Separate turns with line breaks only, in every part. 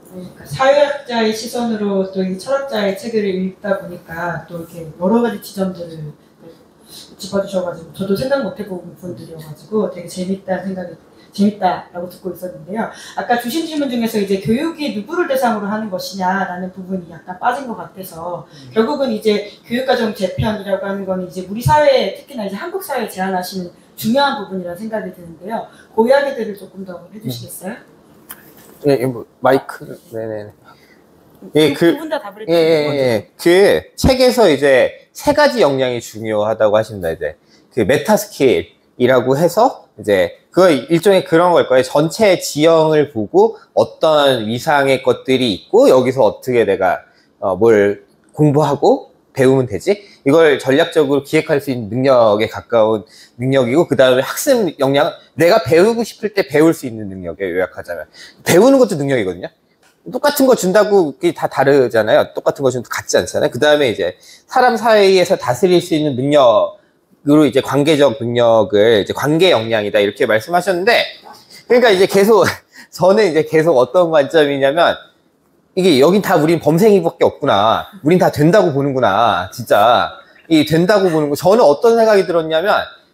그러니까 사회학자의 시선으로 또 이 철학자의 책을 읽다 보니까 또 이렇게 여러 가지 지점들을 짚어주셔가지고 저도 생각 못 해본 부분들이어가지고 되게 재밌다라고 듣고 있었는데요. 아까 주신 질문 중에서 이제 교육이 누구를 대상으로 하는 것이냐라는 부분이 약간 빠진 것 같아서 결국은 이제 교육과정 재편이라고 하는 건 이제 우리 사회에 특히나 이제 한국 사회에 제안하시는 중요한 부분이라는 생각이 드는데요. 그 이야기들을 조금 더 해주시겠어요?
네, 뭐 마이크, 네네.
두분 다 답을
그 책에서 이제 세 가지 역량이 중요하다고 하십니다. 이제 그 메타 스킬이라고 해서 이제 그거 일종의 그런 걸 거예요. 전체 지형을 보고 어떤 위상의 것들이 있고 여기서 어떻게 내가 뭘 공부하고 배우면 되지? 이걸 전략적으로 기획할 수 있는 능력에 가까운 능력이고, 그 다음에 학습 역량은 내가 배우고 싶을 때 배울 수 있는 능력이에요. 요약하자면 배우는 것도 능력이거든요. 똑같은 거 준다고 그게 다 다르잖아요. 똑같은 거 준다고 같지 않잖아요. 그 다음에 이제 사람 사이에서 다스릴 수 있는 능력으로 이제 관계적 능력을 이제 관계 역량이다 이렇게 말씀하셨는데, 그러니까 이제 계속 저는 이제 계속 어떤 관점이냐면, 이게 여긴 다 우린 범생이밖에 없구나. 우린 다 된다고 보는구나. 진짜 이 된다고 보는 거. 저는 어떤 생각이 들었냐면,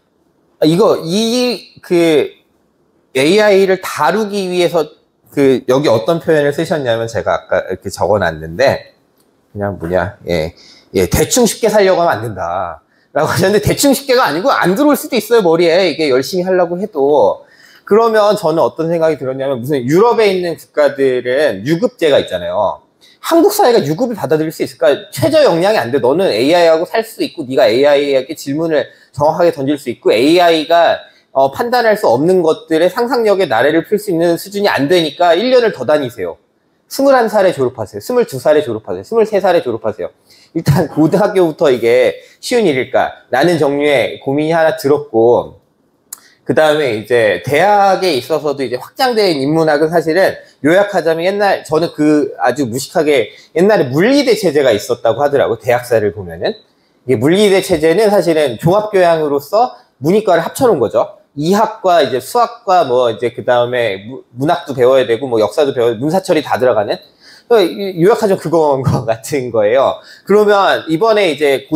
그 AI를 다루기 위해서 여기 어떤 표현을 쓰셨냐면, 제가 아까 이렇게 적어놨는데, 그냥 대충 쉽게 살려고 하면 안 된다 라고 하셨는데, 대충 쉽게가 아니고 안 들어올 수도 있어요. 머리에 이게 열심히 하려고 해도. 그러면 저는 어떤 생각이 들었냐면, 무슨 유럽에 있는 국가들은 유급제가 있잖아요. 한국 사회가 유급을 받아들일 수 있을까? 최저 역량이 안 돼. 너는 AI하고 살 수 있고, 네가 AI에게 질문을 정확하게 던질 수 있고, AI가 판단할 수 없는 것들의 상상력의 나래를 풀 수 있는 수준이 안 되니까 1년을 더 다니세요. 21살에 졸업하세요. 22살에 졸업하세요. 23살에 졸업하세요. 일단 고등학교부터 이게 쉬운 일일까? 라는 종류의 고민이 하나 들었고, 그 다음에 이제 대학에 있어서도 이제 확장된 인문학은 사실은 요약하자면 저는 아주 무식하게 옛날에 물리대 체제가 있었다고 하더라고요. 대학사를 보면은. 이게 물리대 체제는 사실은 종합교양으로서 문이과를 합쳐놓은 거죠. 이학과 이제 수학과 이제 그 다음에 문학도 배워야 되고 역사도 배워야 되고 문사철이 다 들어가는, 요약하자면 그건 것 같은 거예요. 그러면 이번에 이제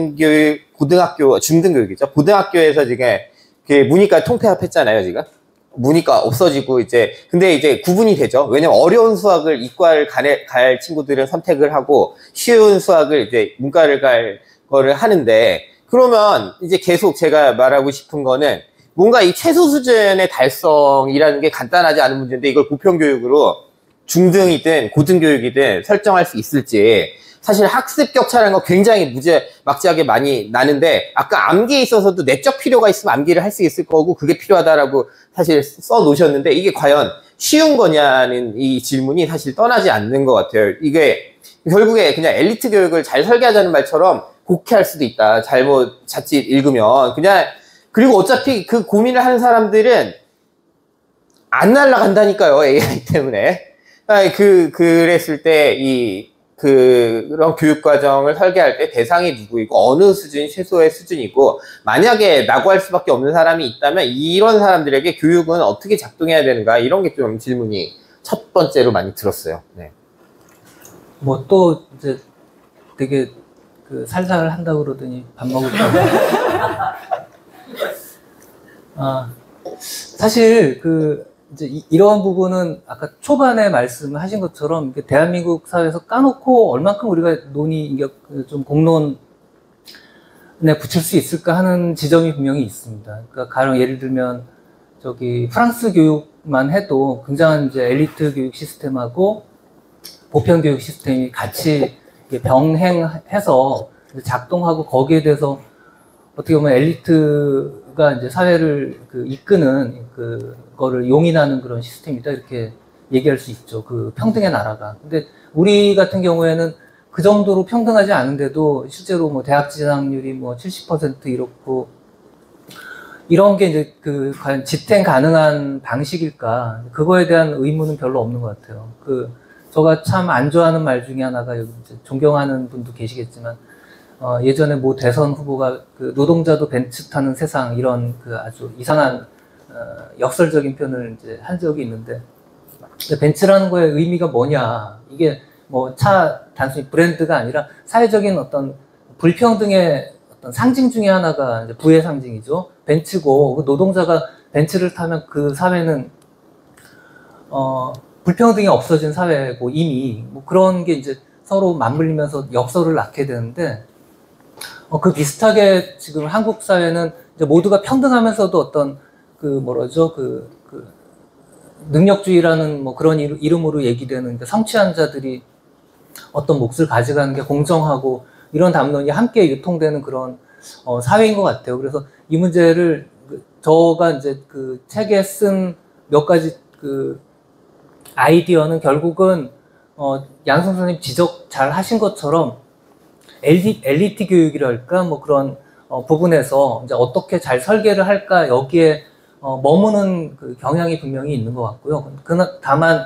고등학교, 중등교육이죠. 고등학교에서 지금 문이과 통폐합했잖아요, 지금. 문이과 없어지고 근데 이제 구분이 되죠. 왜냐면 어려운 수학을 이과를 갈 친구들은 선택을 하고 쉬운 수학을 이제 문과를 갈 거를 하는데, 그러면 이제 계속 제가 말하고 싶은 거는 뭔가 이 최소 수준의 달성이라는 게 간단하지 않은 문제인데, 이걸 보편교육으로 중등이든 고등교육이든 설정할 수 있을지. 사실 학습 격차라는 거 굉장히 무지막지하게 많이 나는데, 아까 암기에 있어서도 내적 필요가 있으면 암기를 할 수 있을 거고 그게 필요하다라고 사실 써 놓으셨는데, 이게 과연 쉬운 거냐는 이 질문이 사실 떠나지 않는 것 같아요. 이게 결국에 그냥 엘리트 교육을 잘 설계하자는 말처럼 곡해할 수도 있다. 자칫 읽으면. 그리고 어차피 그 고민을 하는 사람들은 안 날아간다니까요. AI 때문에. 그랬을 때 그런 교육과정을 설계할 때 대상이 누구이고 어느 수준이 최소의 수준이고, 만약에 낙오할 수밖에 없는 사람이 있다면 이런 사람들에게 교육은 어떻게 작동해야 되는가, 이런 게 좀 질문이 첫 번째로 많이 들었어요. 네.
또 이제 되게 살살 한다고 그러더니 밥 먹을까. 사실 이제 이런 부분은 아까 초반에 말씀하신 것처럼 대한민국 사회에서 까놓고 얼만큼 우리가 좀 공론에 붙일 수 있을까 하는 지점이 분명히 있습니다. 그러니까 가령 예를 들면 프랑스 교육만 해도 굉장한 이제 엘리트 교육 시스템하고 보편 교육 시스템이 같이 병행해서 작동하고, 거기에 대해서 어떻게 보면 엘리트가 이제 사회를 이끄는 그거를 용인하는 그런 시스템이다, 이렇게 얘기할 수 있죠. 평등의 나라가. 근데 우리 같은 경우에는 그 정도로 평등하지 않은데도 실제로 대학 진학률이 70% 이렇고, 이런 게 이제 과연 지탱 가능한 방식일까? 그거에 대한 의문은 별로 없는 것 같아요. 제가 참 안 좋아하는 말 중에 하나가, 여기 이제 존경하는 분도 계시겠지만, 예전에 대선 후보가 노동자도 벤츠 타는 세상, 이런 아주 이상한 역설적인 표현을 이제 한 적이 있는데, 벤츠라는 거의 의미가 뭐냐. 이게 뭐 차 단순히 브랜드가 아니라 사회적인 어떤 불평등의 어떤 상징 중에 하나가 이제 부의 상징이죠. 벤츠고, 노동자가 벤츠를 타면 그 사회는, 불평등이 없어진 사회고, 이미, 뭐 그런 게 이제 서로 맞물리면서 역설을 낳게 되는데, 그 비슷하게 지금 한국 사회는 이제 모두가 평등하면서도 어떤 능력주의라는 뭐 그런 이름으로 얘기되는 성취한 자들이 어떤 몫을 가져가는 게 공정하고 이런 담론이 함께 유통되는 그런 사회인 것 같아요. 그래서 이 문제를 저가 이제 그 책에 쓴 몇 가지 그 아이디어는 결국은 양승 선생님 지적 잘 하신 것처럼 엘리트 교육이랄까 뭐 그런 부분에서 이제 어떻게 잘 설계를 할까 여기에 머무는 그 경향이 분명히 있는 것 같고요. 다만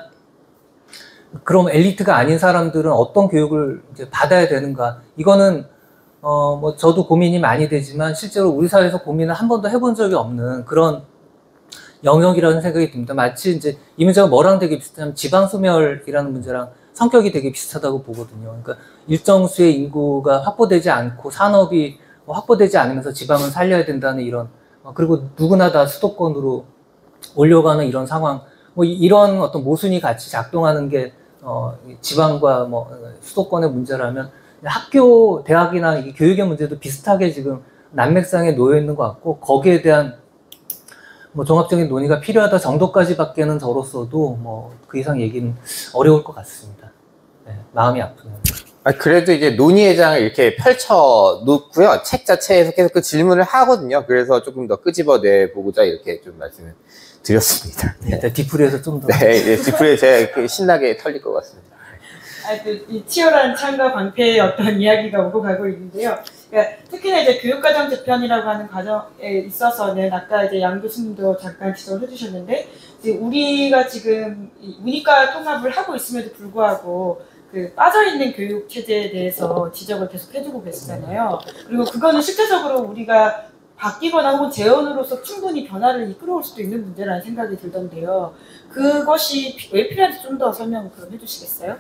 그럼 엘리트가 아닌 사람들은 어떤 교육을 이제 받아야 되는가? 이거는 뭐 저도 고민이 많이 되지만 실제로 우리 사회에서 고민을 한 번도 해본 적이 없는 그런 영역이라는 생각이 듭니다. 마치 이제 이 문제가 뭐랑 되게 비슷하면 지방소멸이라는 문제랑 성격이 되게 비슷하다고 보거든요. 그러니까 일정 수의 인구가 확보되지 않고 산업이 확보되지 않으면서 지방은 살려야 된다는 이런 그리고 누구나 다 수도권으로 올려가는 이런 상황, 뭐 이런 어떤 모순이 같이 작동하는 게 지방과 뭐 수도권의 문제라면 학교, 대학이나 이 교육의 문제도 비슷하게 지금 난맥상에 놓여 있는 것 같고 거기에 대한 뭐 종합적인 논의가 필요하다 정도까지밖에는 저로서도 뭐 그 이상 얘기는 어려울 것 같습니다. 네, 마음이 아프네요.
그래도 이제 논의회장을 이렇게 펼쳐 놓고요. 책 자체에서 계속 그 질문을 하거든요. 그래서 조금 더 끄집어내 보고자 이렇게 좀 말씀을 드렸습니다.
네, 뒤풀이에서 좀 더.
네, 뒤풀이에 제가 신나게 털릴 것 같습니다.
이 치열한 창과 방패의 어떤 이야기가 오고 가고 있는데요. 그러니까 특히나 이제 교육과정 재편이라고 하는 과정에 있어서는 아까 이제 양 교수님도 잠깐 지적을 해주셨는데, 이제 우리가 지금 문이과 통합을 하고 있음에도 불구하고 그 빠져있는 교육 체제에 대해서 지적을 계속 해주고 계시잖아요. 그리고 그거는 실제적으로 우리가 바뀌거나 혹은 재원으로서 충분히 변화를 이끌어올 수도 있는 문제라는 생각이 들던데요. 그것이 왜 필요한지 좀 더 설명을 그럼 해주시겠어요?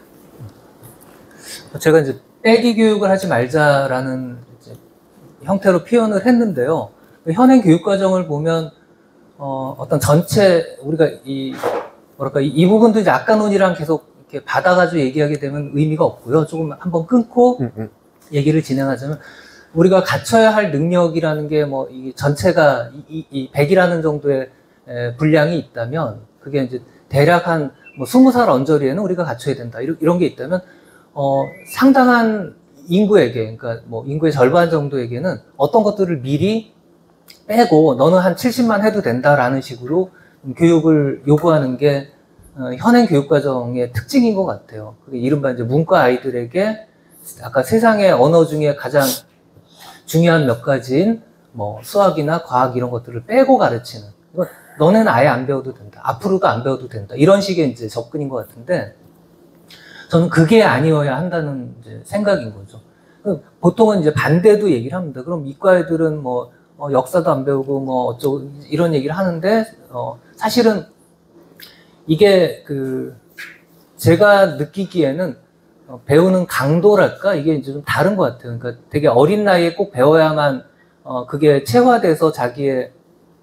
제가 이제 빼기 교육을 하지 말자라는 이제 형태로 표현을 했는데요. 현행 교육 과정을 보면 어떤 전체 우리가 이 부분도 이제 아까 논의랑 계속 이렇게 받아가지고 얘기하게 되면 의미가 없고요. 조금 한번 끊고 얘기를 진행하자면 우리가 갖춰야 할 능력이라는 게 뭐 이 전체가 이 100이라는 정도의 분량이 있다면 그게 이제 대략 한 뭐 20살 언저리에는 우리가 갖춰야 된다. 이런 게 있다면 상당한 인구에게, 그러니까 뭐 인구의 절반 정도에게는 어떤 것들을 미리 빼고 너는 한 70만 해도 된다라는 식으로 교육을 요구하는 게 현행 교육과정의 특징인 것 같아요. 그게 이른바 이제 문과 아이들에게 아까 세상의 언어 중에 가장 중요한 몇 가지인 뭐 수학이나 과학 이런 것들을 빼고 가르치는. 너네는 아예 안 배워도 된다. 앞으로도 안 배워도 된다. 이런 식의 이제 접근인 것 같은데 저는 그게 아니어야 한다는 이제 생각인 거죠. 보통은 이제 반대도 얘기를 합니다. 그럼 이과 애들은 뭐 역사도 안 배우고 뭐 어쩌고 이런 얘기를 하는데 사실은 이게 제가 느끼기에는 배우는 강도랄까 이게 이제 좀 다른 것 같아요. 그러니까 되게 어린 나이에 꼭 배워야만 그게 체화돼서 자기의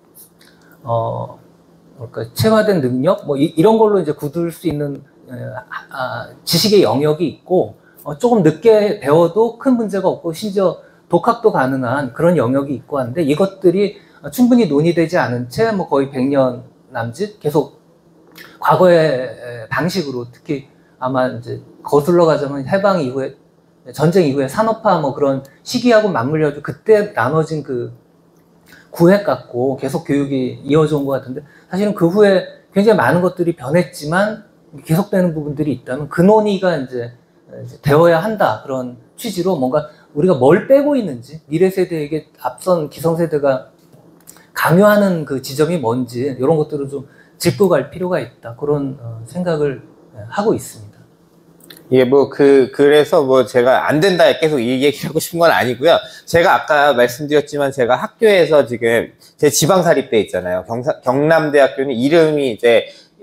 체화된 능력 뭐 이런 걸로 이제 굳을 수 있는 지식의 영역이 있고 조금 늦게 배워도 큰 문제가 없고 심지어 독학도 가능한 그런 영역이 있고 한데 이것들이 충분히 논의되지 않은 채 뭐 거의 100년 남짓 계속 과거의 방식으로 특히 아마 이제 거슬러 가자면 해방 이후에 전쟁 이후에 산업화 뭐 그런 시기하고 맞물려서 그때 나눠진 그 구획 갖고 계속 교육이 이어져 온 것 같은데 사실은 그 후에 굉장히 많은 것들이 변했지만 계속되는 부분들이 있다면 그 논의가 이제 되어야 한다 그런 취지로 뭔가 우리가 뭘 빼고 있는지 미래 세대에게 앞선 기성세대가 강요하는 그 지점이 뭔지 이런 것들을 좀 짚고 갈 필요가 있다 그런 생각을 하고 있습니다.
예, 그래서 제가 안 된다 계속 이 얘기를 하고 싶은 건 아니고요. 제가 아까 말씀드렸지만 제가 학교에서 지금 제 지방사립대 있잖아요. 경남대학교는 이름이 이제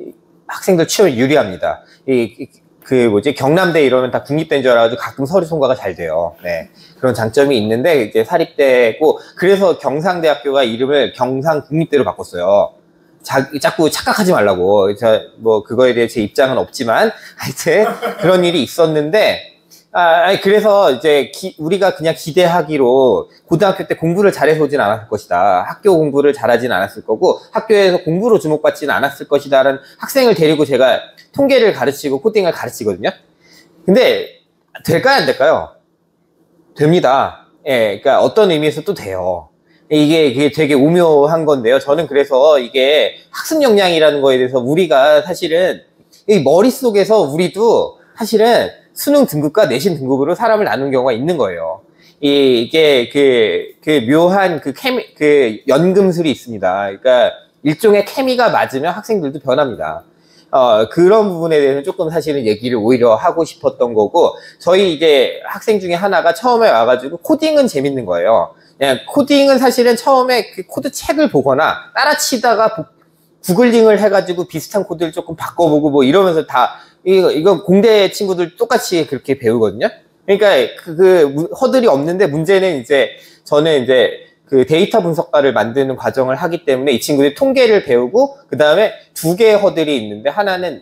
학생들 취업에 유리합니다. 경남대 이러면 다 국립대인 줄 알아가지고 가끔 서류 통과가 잘 돼요. 네. 그런 장점이 있는데, 이제 사립대고, 그래서 경상대학교가 이름을 경상국립대로 바꿨어요. 자꾸 착각하지 말라고. 그거에 대해 제 입장은 없지만, 하여튼, 그런 일이 있었는데, 그래서 이제 우리가 그냥 기대하기로 고등학교 때 공부를 잘해서 오진 않았을 것이다. 학교 공부를 잘하진 않았을 거고 학교에서 공부로 주목받지는 않았을 것이다 라는 학생을 데리고 제가 통계를 가르치고 코딩을 가르치거든요. 근데 될까요? 안 될까요? 됩니다. 예, 그러니까 어떤 의미에서 또 돼요. 이게 되게 오묘한 건데요. 저는 그래서 이게 학습 역량이라는 거에 대해서 우리가 사실은 이 머릿속에서 우리도 사실은 수능 등급과 내신 등급으로 사람을 나누는 경우가 있는 거예요. 이게 묘한 연금술이 있습니다. 그러니까 일종의 케미가 맞으면 학생들도 변합니다. 그런 부분에 대해서는 조금 사실은 얘기를 오히려 하고 싶었던 거고, 저희 이제 학생 중에 하나가 처음에 와가지고 코딩은 재밌는 거예요. 그냥 코딩은 사실은 처음에 그 코드 책을 보거나 따라치다가 구글링을 해가지고 비슷한 코드를 조금 바꿔보고 뭐 이러면서 이거 공대 친구들 똑같이 그렇게 배우거든요. 그러니까 허들이 없는데 문제는 이제 저는 이제 그 데이터 분석가를 만드는 과정을 하기 때문에 이 친구들이 통계를 배우고 그 다음에 두 개의 허들이 있는데 하나는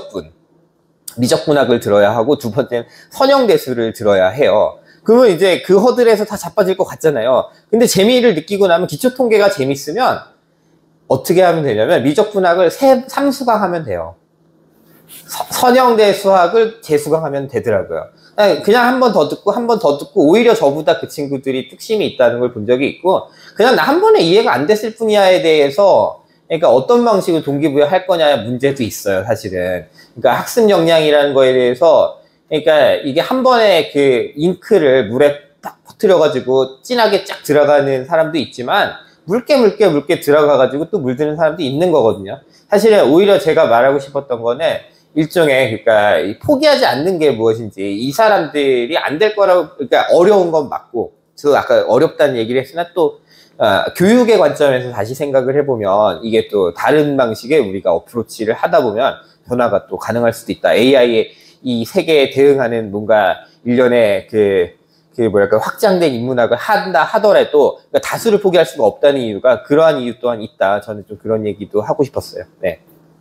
미적분학을 들어야 하고 두 번째는 선형대수를 들어야 해요. 그러면 이제 그 허들에서 다 자빠질 것 같잖아요. 근데 재미를 느끼고 나면 기초통계가 재밌으면 어떻게 하면 되냐면 미적분학을 3수강 하면 돼요. 선형대 수학을 재수강하면 되더라고요. 그냥 한 번 더 듣고 오히려 저보다 그 친구들이 뚝심이 있다는 걸 본 적이 있고, 그냥 나 한 번에 이해가 안 됐을 뿐이야에 대해서, 그러니까 어떤 방식으로 동기부여 할 거냐의 문제도 있어요, 사실은. 그러니까 학습 역량이라는 거에 대해서, 그러니까 이게 한 번에 그 잉크를 물에 딱 퍼뜨려가지고 진하게 쫙 들어가는 사람도 있지만, 묽게 들어가가지고 또 물드는 사람도 있는 거거든요. 사실은 오히려 제가 말하고 싶었던 거는 일종의, 그러니까 포기하지 않는 게 무엇인지, 이 사람들이 안 될 거라고, 그러니까 어려운 건 맞고, 저 아까 어렵다는 얘기를 했으나 또 교육의 관점에서 다시 생각을 해보면 이게 또 다른 방식의 우리가 어프로치를 하다 보면 변화가 또 가능할 수도 있다. AI의 이 세계에 대응하는 뭔가 일련의 확장된 인문학을 한다 하더라도 그러니까 다수를 포기할 수가 없다는 이유가 그러한 이유 또한 있다. 저는 좀 그런 얘기도 하고 싶었어요. 네.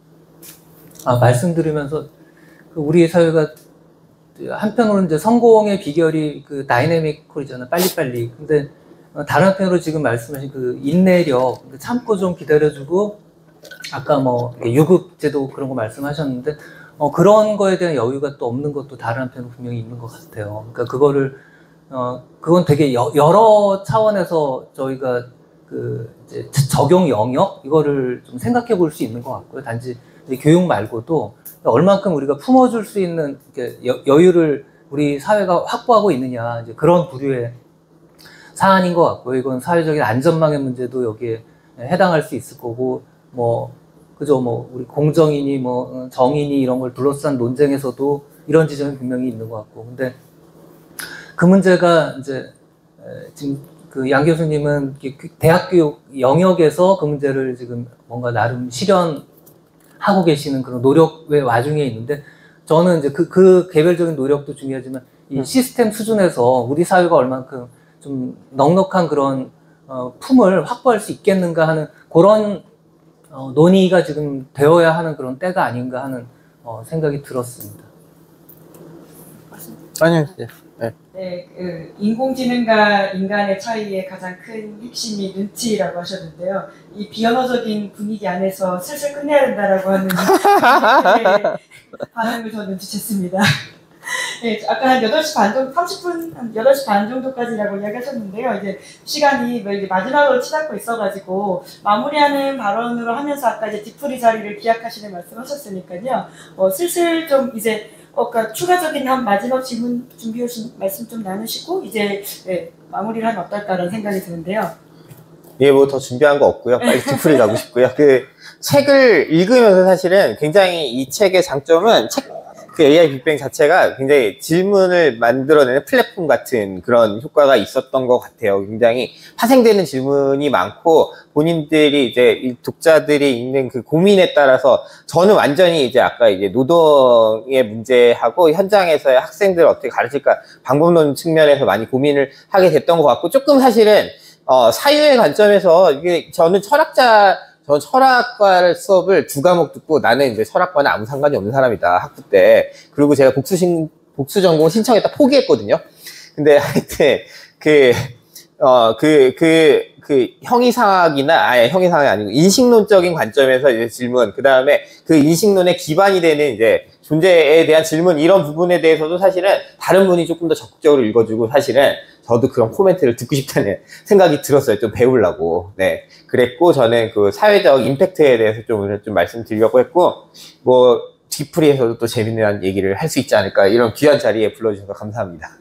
말씀드리면서 우리 사회가 한편으로는 이제 성공의 비결이 그 다이내믹 콜이잖아요. 빨리빨리. 근데 다른 한편으로 지금 말씀하신 그 인내력, 참고 좀 기다려주고, 아까 뭐 유급제도 그런 거 말씀하셨는데, 그런 거에 대한 여유가 또 없는 것도 다른 한편으로 분명히 있는 것 같아요. 그러니까 그건 되게 여러 차원에서 저희가 이제 적용 영역? 이거를 좀 생각해 볼 수 있는 것 같고요. 단지 교육 말고도 얼만큼 우리가 품어줄 수 있는 여유를 우리 사회가 확보하고 있느냐, 이제 그런 부류의 사안인 것 같고요. 이건 사회적인 안전망의 문제도 여기에 해당할 수 있을 거고, 우리 공정이니 정의니 이런 걸 둘러싼 논쟁에서도 이런 지점이 분명히 있는 것 같고, 근데 그 문제가 이제 지금 양 교수님은 대학 교육 영역에서 그 문제를 지금 뭔가 나름 실현하고 계시는 그런 노력의 와중에 있는데, 저는 이제 그 개별적인 노력도 중요하지만 이 시스템 수준에서 우리 사회가 얼만큼 좀 넉넉한 그런 품을 확보할 수 있겠는가 하는 그런 논의가 지금 되어야 하는 그런 때가 아닌가 하는 생각이 들었습니다.
아니요.
네, 인공지능과 인간의 차이의 가장 큰 핵심이 눈치라고 하셨는데요. 이 비언어적인 분위기 안에서 슬슬 끝내야 된다라고 하는 반응을 저 눈치챘습니다. 네, 아까 한 8시 반 정도, 30분, 한 8시 반 정도까지라고 이야기하셨는데요. 이제 시간이 이제 마지막으로 치닫고 있어가지고, 마무리하는 발언으로 하면서 아까 이제 뒤풀이 자리를 기약하시는 말씀하셨으니까요. 슬슬 좀 이제, 그러니까 추가적인 한 마지막 질문 준비해 오신 말씀 좀 나누시고, 이제, 마무리를 하면 어떨까라는 생각이 드는데요.
예, 뭐 더 준비한 거 없고요. 빨리 뒤풀이 가고 싶고요. 책을 읽으면서 사실은 굉장히 이 책의 장점은 그 AI 빅뱅 자체가 굉장히 질문을 만들어내는 플랫폼 같은 그런 효과가 있었던 것 같아요. 굉장히 파생되는 질문이 많고 본인들이 이제 이 독자들이 읽는 그 고민에 따라서 저는 완전히 이제 아까 이제 노동의 문제하고 현장에서의 학생들을 어떻게 가르칠까 방법론 측면에서 많이 고민을 하게 됐던 것 같고 조금 사실은 사유의 관점에서 이게 저는 철학과 수업을 2과목 듣고 나는 이제 철학과는 아무 상관이 없는 사람이다, 학부 때. 그리고 제가 복수 전공 신청했다 포기했거든요. 근데 하여튼, 형이상학이 아니고 인식론적인 관점에서 이제 질문, 그 다음에 그 인식론의 기반이 되는 이제 존재에 대한 질문, 이런 부분에 대해서도 사실은 다른 분이 조금 더 적극적으로 읽어주고 사실은 저도 그런 코멘트를 듣고 싶다는 생각이 들었어요. 좀 배우려고. 네. 그랬고, 저는 그 사회적 임팩트에 대해서 좀 말씀드리려고 했고, 뭐, 뒤풀이에서도 또 재밌는 얘기를 할 수 있지 않을까, 이런 귀한 자리에 불러주셔서 감사합니다.